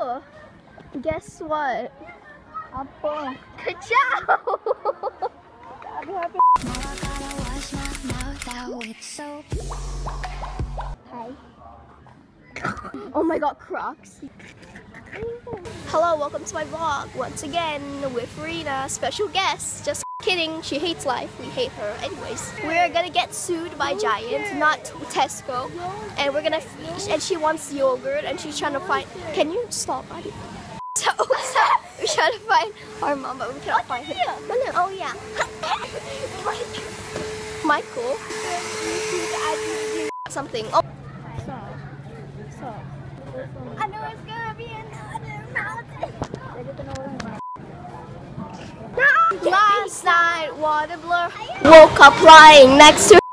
Oh, guess what? Apa? Good job! Hi. Oh my god, Crocs. Hello, welcome to my vlog. Once again with Rena, special guest. Just kidding, she hates life. We hate her. Anyways, we're gonna get sued by Giant, not Tesco. And we're gonna, and she wants yogurt and she's trying to find, can you stop, buddy? So we're trying to find our mom, but we cannot find her. Oh yeah. Michael. Something. Oh. I know it's gonna be another mountain. Last night, water blur. Woke up lying next to